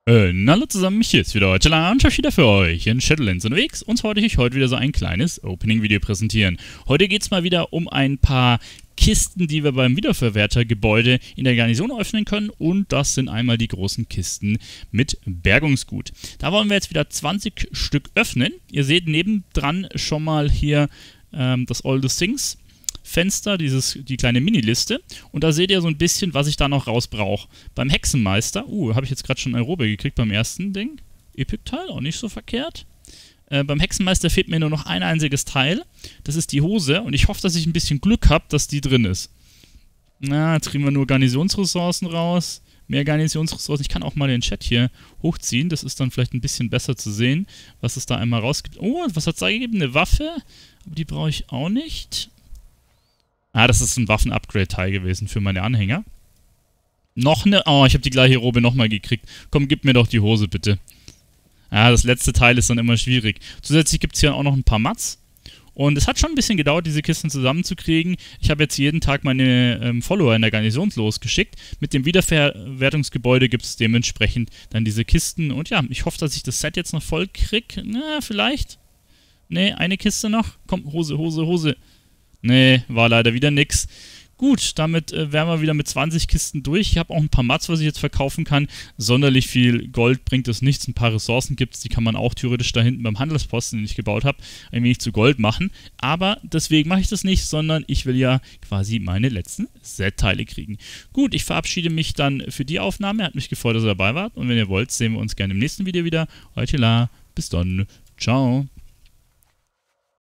Hallo zusammen, hier ist wieder heute und ich wieder für euch in Shadowlands unterwegs und zwar wollte ich euch heute wieder so ein kleines Opening-Video präsentieren. Heute geht es mal wieder um ein paar Kisten, die wir beim Wiederverwertergebäude in der Garnison öffnen können, und das sind einmal die großen Kisten mit Bergungsgut. Da wollen wir jetzt wieder 20 Stück öffnen. Ihr seht nebendran schon mal hier das All the Things Fenster, die kleine Miniliste, und da seht ihr so ein bisschen, was ich da noch raus brauche. Beim Hexenmeister, habe ich jetzt gerade schon Aerobe gekriegt beim ersten Ding. Epic-Teil, auch nicht so verkehrt. Beim Hexenmeister fehlt mir nur noch ein einziges Teil, das ist die Hose, und ich hoffe, dass ich ein bisschen Glück habe, dass die drin ist. Na, jetzt kriegen wir nur Garnisonsressourcen raus. Mehr Garnisonsressourcen. Ich kann auch mal den Chat hier hochziehen, das ist dann vielleicht ein bisschen besser zu sehen, was es da einmal rausgibt. Oh, was hat es da gegeben? Eine Waffe, aber die brauche ich auch nicht. Ah, das ist ein Waffen-Upgrade-Teil gewesen für meine Anhänger. Noch eine... Oh, ich habe die gleiche Robe nochmal gekriegt. Komm, gib mir doch die Hose, bitte. Ah, das letzte Teil ist dann immer schwierig. Zusätzlich gibt es hier auch noch ein paar Mats. Und es hat schon ein bisschen gedauert, diese Kisten zusammenzukriegen. Ich habe jetzt jeden Tag meine Follower in der Garnison losgeschickt. Mit dem Wiederverwertungsgebäude gibt es dementsprechend dann diese Kisten. Und ja, ich hoffe, dass ich das Set jetzt noch voll kriege. Na, vielleicht. Ne, eine Kiste noch. Komm, Hose, Hose, Hose. Nee, war leider wieder nix. Gut, damit wären wir wieder mit 20 Kisten durch. Ich habe auch ein paar Mats, was ich jetzt verkaufen kann. Sonderlich viel Gold bringt es nichts. Ein paar Ressourcen gibt es, die kann man auch theoretisch da hinten beim Handelsposten, den ich gebaut habe, ein wenig zu Gold machen. Aber deswegen mache ich das nicht, sondern ich will ja quasi meine letzten Set-Teile kriegen. Gut, ich verabschiede mich dann für die Aufnahme. Hat mich gefreut, dass ihr dabei wart. Und wenn ihr wollt, sehen wir uns gerne im nächsten Video wieder. Heute la, bis dann. Ciao.